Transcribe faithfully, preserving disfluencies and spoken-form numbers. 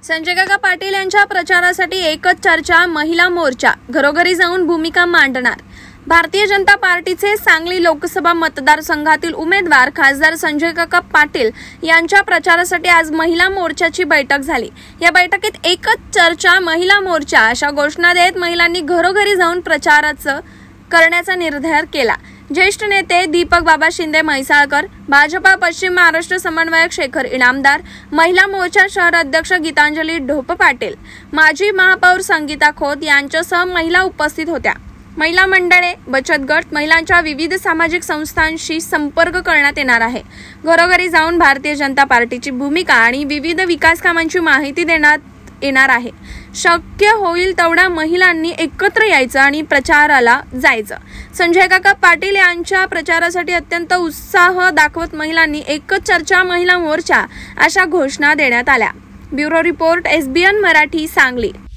संजय काका पाटील यांच्या प्रचारासाठी एकच चर्चा, महिला मोर्चा घरोघरी जाऊन भूमिका मांडणार। भारतीय जनता पार्टीचे सांगली लोकसभा मतदारसंघातील उमेदवार खासदार संजय काका पाटील यांच्या प्रचारासाठी आज महिला मोर्चाची बैठक झाली। या बैठकीत एकच चर्चा, महिला मोर्चा अशा घोषणा देत महिलांनी घरोघरी जाऊन प्रचाराचं करण्याचा निर्धार केला। ज्येष्ठ नेते दीपक बाबा शिंदे म्हैसाळकर, भाजपा पश्चिम महाराष्ट्र समन्वयक शेखर इनामदार, महिला मोर्चा शहर अध्यक्ष गीतांजली ढोप पाटील, माजी महापौर संगीता खोत यांच्यासह महिला उपस्थित होत्या। महिला मंडळे, बचत गट, महिलांच्या विविध सामाजिक संस्थांशी संपर्क करण्यात येणार आहे। घरोघरी जाऊन भारतीय जनता पार्टीची भूमिका आणि विविध विकास कामांची माहिती देण्यात येणार आहे। शक्य होईल तेवढ्या महिलांनी एकत्र यायचं आणि प्रचाराला जायचं। संजय काका पाटील यांच्या प्रचारासाठी अत्यंत उत्साह दाखवत महिलांनी एकच चर्चा, महिला मोर्चा अशा घोषणा देण्यात आल्या। Bureau report, S B N Marathi, Sangli.